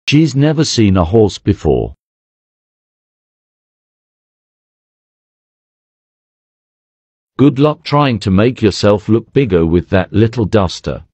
She's never seen a horse before. Good luck trying to make yourself look bigger with that little duster.